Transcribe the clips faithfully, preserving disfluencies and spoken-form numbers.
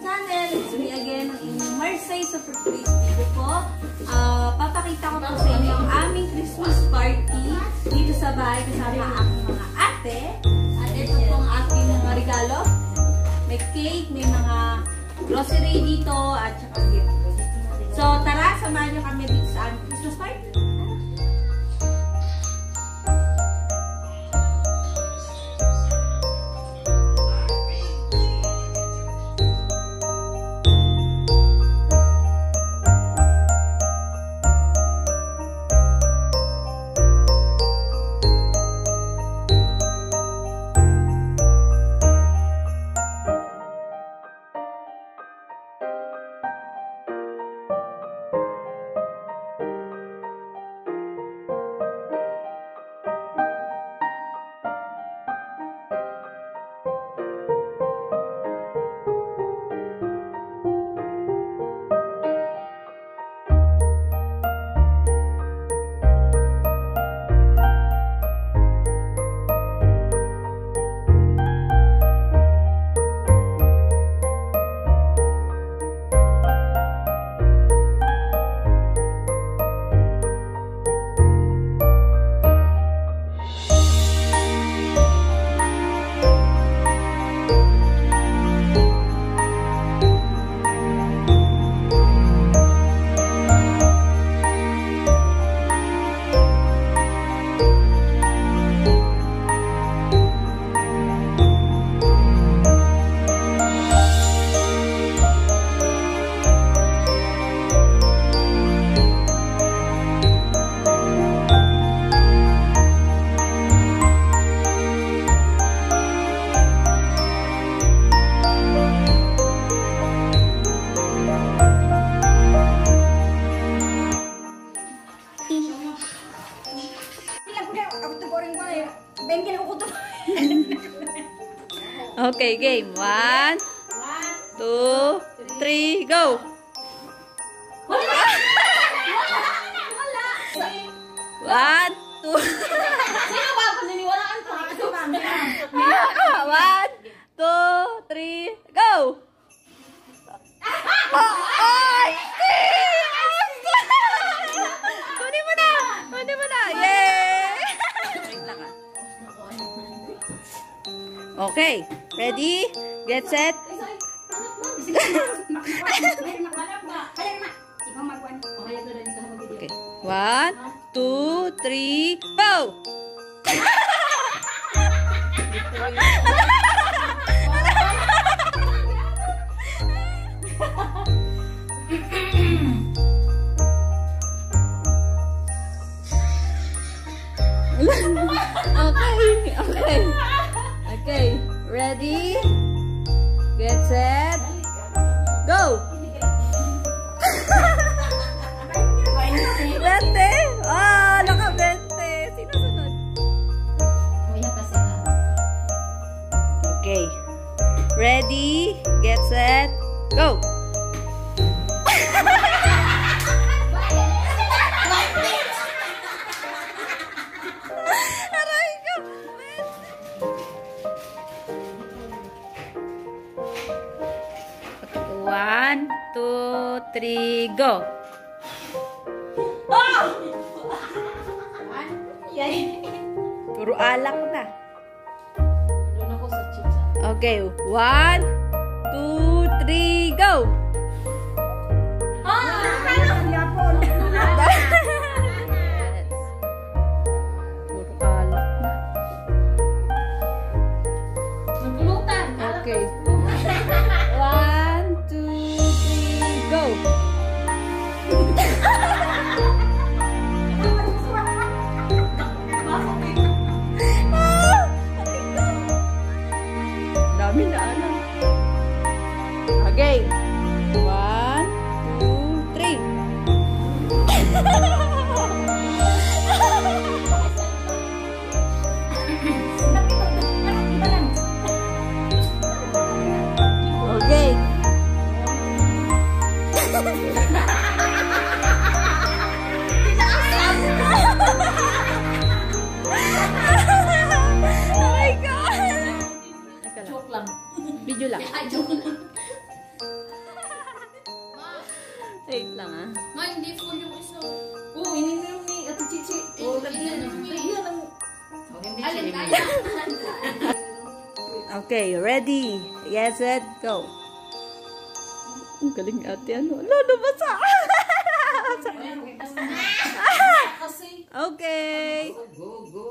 channel. It's me again, ang inyong Marseille Super Crispy. Ito po, uh, papakita ko po sa inyo ang aming Christmas party dito sa bahay kasama ang aking mga ate. At ito po ang aking mga regalo. May cake, may mga grocery dito, at saka gift. So tara, samahan nyo kami dito sa aming Christmas party. Okay, game. One, two, three, go! One, two. Sino ba ako niniwalaan ko? One, two, three, go! Ay! Kunin mo na! Kunin mo na! Yay! Okay. Ready? Get set? Okay. One, two, three, go! Okay, okay. Okay, ready? Get set? Go! Bente! Ah, naka-bente! Sino sunod? Okay. Ready? Get set? Go! One, two, three, go! Oh! Puro alak na. Doon ako sa chips. Okay, one, two, three, go! Ah! Puro alak na. Nagpulutan. Okay. One, two, three, go! Dami na alam. Okay. Okay, ready? Yes, set, go. Ang galing ate, ano? Ano, nabasa! Okay. Go, go.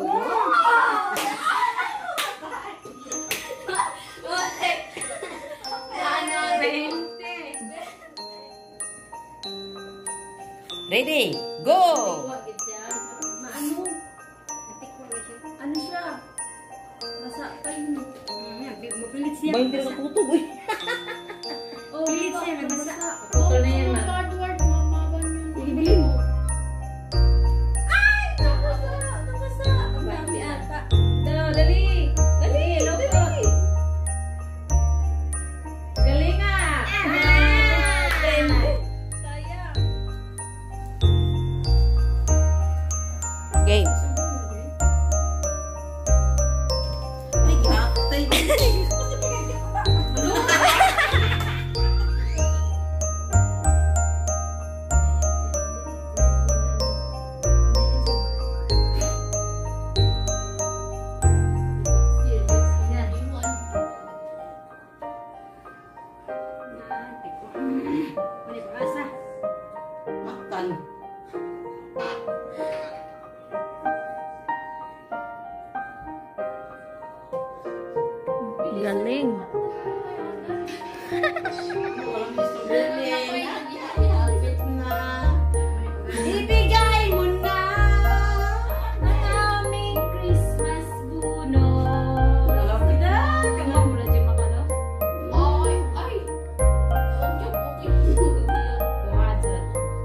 Ready, go! Maano? Ano siya? Basa pa yun. Mapilit siya. Bayin din ako ito, boy. Oh, pilit siya. Nagbasa. Putol na yan, ma. Sige, bilhin. Ay! Nabasa! Nabasa! Ang dami ata. Dali! Dali! Dali! Dali! Galing ah! Sayang. Game. Ay, gatay. Makan. Galing. Ibigay mo na ang aming Christmas bonus. Dah, kamu mula je makan lah. Ay, ay. Okay, okay. Wajar.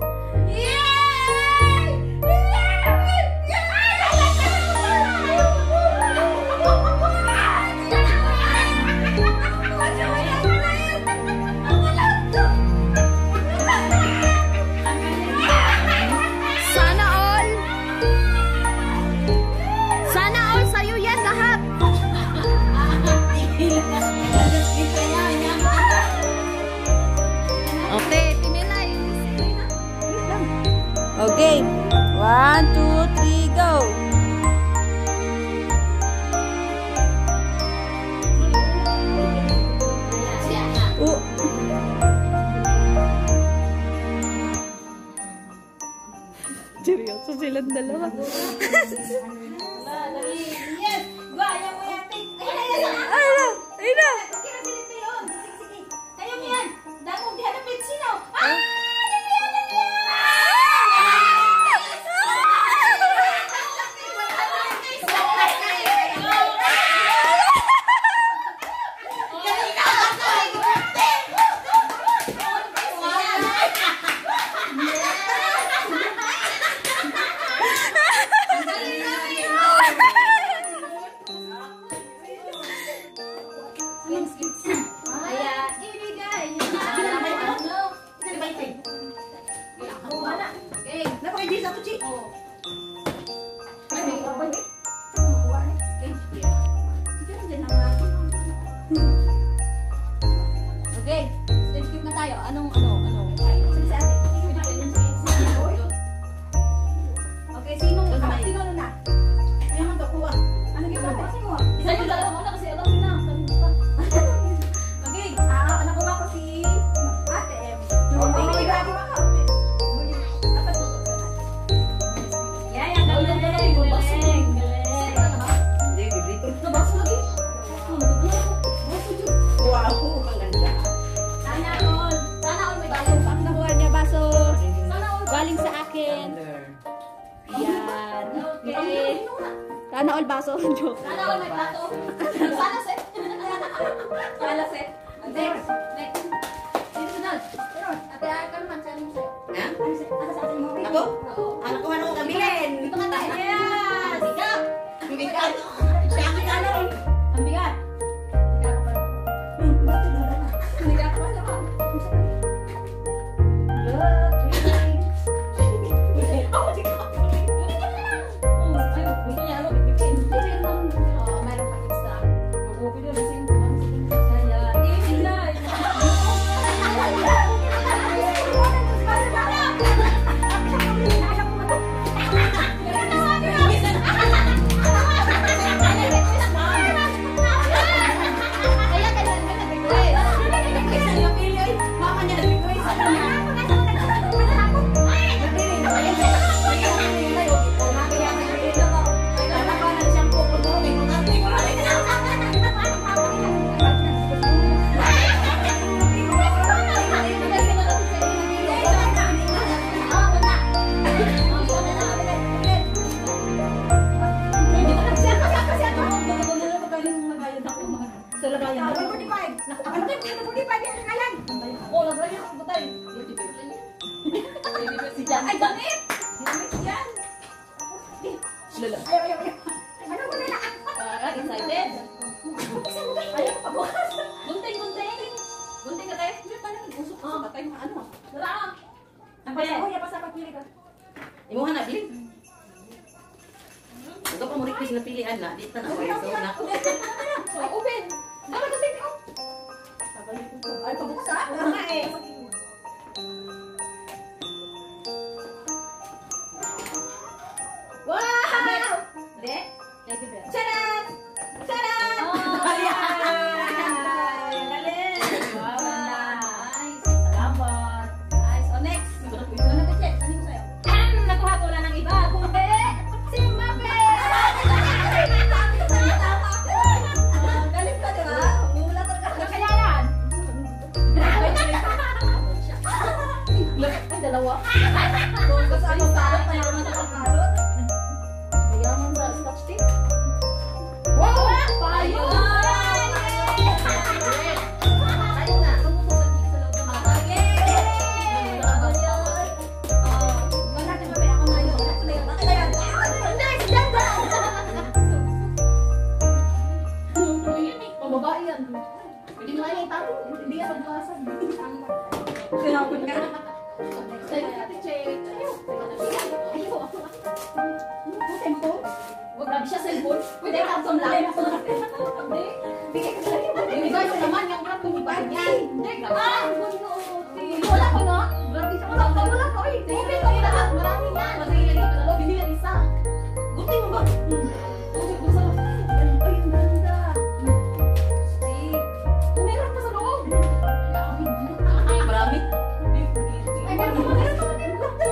Sana all. Sana all sa'yo yan lahat. Okay, pinilay. Okay. One, two, three, go. Oh. Seryoso silang dalawa. Yes, gua yang mo yatik. Ay na! Ay na! Kayo yan. Damo di hanapin sino. Ah! Kaya ibigay niyo na ano. Okay. Napaka-G sa kuchi. Okay, stage skip na tayo. Anong, ano, ano? Sige sa atin. Okay, sino, sino na? Ay, man to kuha. Ano ginawa? Sino? Isa yung dalawa muna kasi alam nila. Okay, ah, nakuha ko si Ate M. Okay, yeah, yeah, galing, galing, galing. Hindi, biblito. Nabasa lagi. Wow, ang ganda. Sana all. Sana all may baso. Bakit nakuha niya baso? Sana all. Galing sa akin. Yan. Okay. Sana all baso. Joke. Sana all may baso. Sana set. Sana set. Next. Next. Sino sunod? Ate, ka naman. Saan mo sa'yo? Ha? Ano sa atin mo? Ako? Oo. Ano ko, ano ko kabilin? Dito ka tayo. Yes! Ikaw! Ang bigat. Siya ang ano. Ang bigat. Ikaw ka pa. Ikaw ka pa naman. Ako, di ka. Mayroon pa extra. Mag-open yun. Kaya, ibigay. Ano kayo? Ano po di pa? Di kalan. Oh, lagay ako butay. Si Jan. Ay, damit! Damit yan! Lala. Ayaw, ayaw, ayaw. Ano mo na? Ah, excited. Ayaw, pabukas. Gunting, gunting. Gunting ka tayo. Hindi pa lang. Usok ko sa tayo. Ano? Dala. Ang basa ko, yapasa pa pili ka. Imuha na, Bill. Ito pa mo request na pilian na. Dito na. Okay, so na. Ay, open. Dala gunting ko. Ay, pabukas ha? Mga eh. Wow! Hindi? Thank you, Bill. Charan! Charan! Oh, Ayan! Galing! Wow, Nice! Salamat! Nice. O, next. Ano na ka-check? Ano ko sa'yo? Nakuha ko na ng iba. Kundi, si Mape! Galing ka, di ba? Mula talaga. Ano kaya yan? Ay, dalawa. Kung gusto ano sa akin, mayroon na nakakarot. Ayaman sa scotch tape. Wow! Payo! Tayo na. Pambabae yan. Hindi mo kaya itato. Hindi ka paglasan. Sinapon ka. Tayo ka, check. Tayo. Ayaw. Cellphone? Huwag grabe siya cellphone. Pwede ka sa lang. Hindi. Bigay ka sa akin. Ibigay ko naman yung grab kung iba niya. Hindi ka. Ah! Hindi. Wala ko na. Grabe siya. Wala ko. Wala ko. Eh. Open ko lahat. Marami yan. Masaya lagi ko dalawa. Hindi yan isa. Gutin mo ba? Okay, gusto mo. Ay, ang ganda. Meron pa sa loob. Marami. Ay, meron pa, meron pa, meron pa.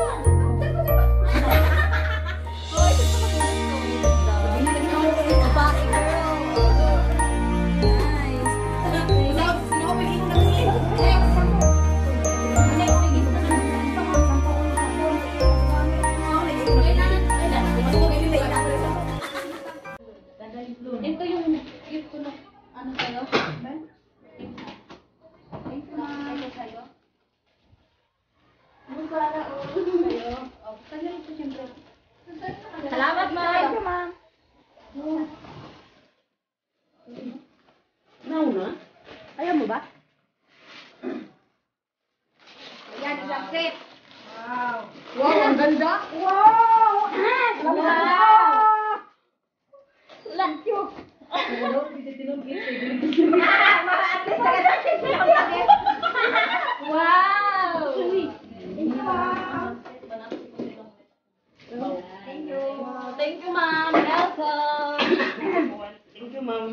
Hoy, gusto ko na ito. Babae girl. Nice. Next, sino ko pili ko na pili? Next. Next, pili ko na pili. Kailangan. Mas ko pili na ako. Ito yung gift ko na ano sa'yo. Ito na ito sa'yo. Yung para o sa'yo. O, sa'yo ito siyempre. Salamat, ma'am. Thank you, ma'am. Nauna? Ayaw mo ba? Ayan, isang set. Wow, ang ganda. Wow! Wow! Thank you. Wala, hindi tinugin. At least talaga natin. Wow! Thank you, ma'am. Thank you. Thank you, ma'am. Welcome. Thank you, ma'am.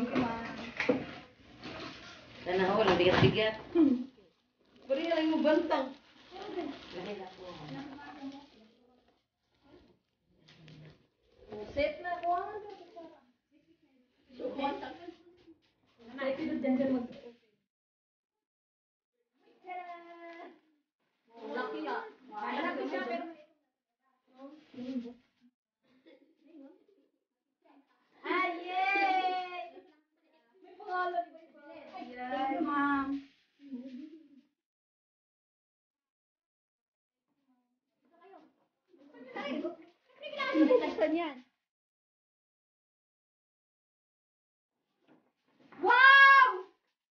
Sana ako, walang bigat-bigat. Pwede lang mo bantang. Set na ko. Laki ah. Ah, yay! Thank you, ma'am. Saan yan? Wow!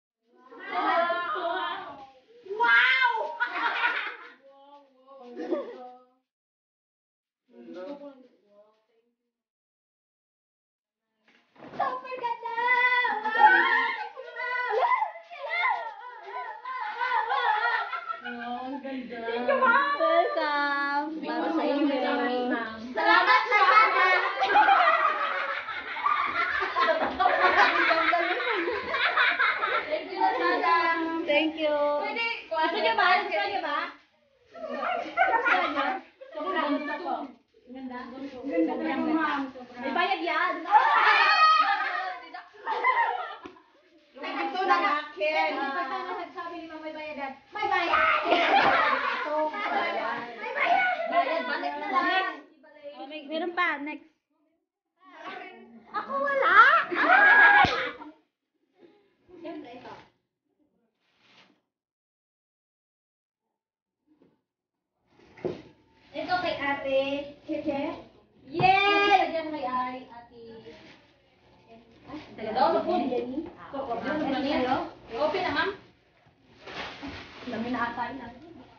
Jenny. Open na, ma'am. Dami na ata yun.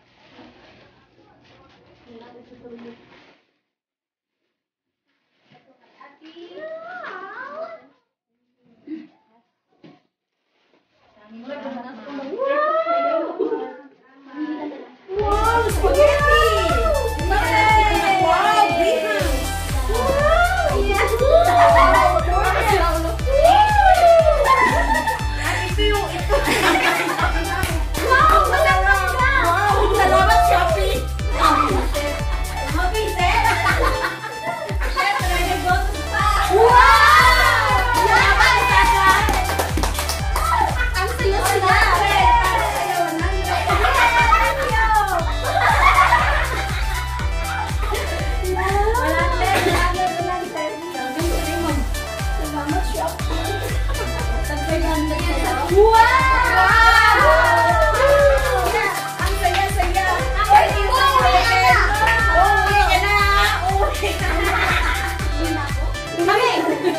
Wow! Spaghetti! Yay! Wow! Behance! Wow! Yes! At ito yung ito. Wow! Salamat ka! Wow! Salamat, Shopee! Okay, sir! Siyempre, nag-go to spa! Wow! Yaman! Ang saya-saya! Wow! Ang saya-saya! Uwi ka na! Uwi ka na! Uwi ka na! Mami!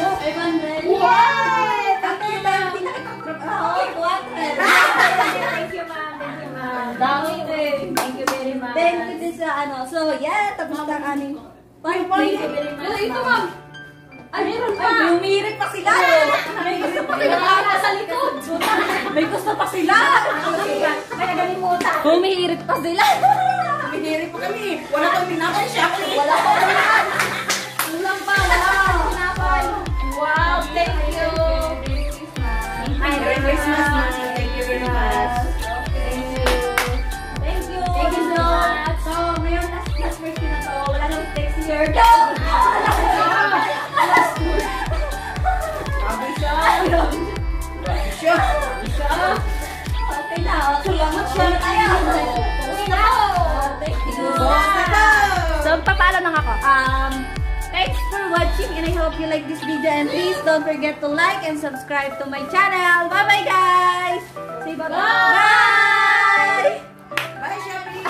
Wow! Thank you, ma'am. Thank you, ma'am. Dami eh. Thank you very much. Thank you din sa ano. So, yeah, tapos na ang aming party. Thank you very much. Ito, ma'am. Ay, meron pa. Ay, bumirit pa sila! May gusto pa sila! Sa likod. May gusto pa sila! May nagalimutan. Bumirit pa sila! Biniri pa kami. Wala kang pinapay siya. Wala pa naman! Kulang pa! Wala! Pinapay. Wow, thank you. Ay, Merry Christmas, ma'am. Thank you very much. Thank you! Thank you! Thank you so much. So, ngayon, last last birthday na to. Wala nang text year. Go! Sabi siya. Sabi siya. Okay na. Salamat siya tayo. Uwi na. Thank you. So, papalo na ako. Um, thanks for watching and I hope you like this video and please don't forget to like and subscribe to my channel. Bye bye guys! Say bye bye! Bye! Bye, Shopee.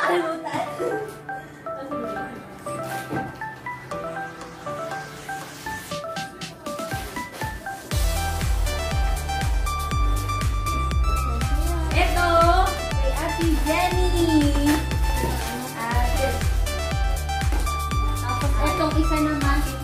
Ito, kay Ate Jenny. Ate. Tapos itong isa naman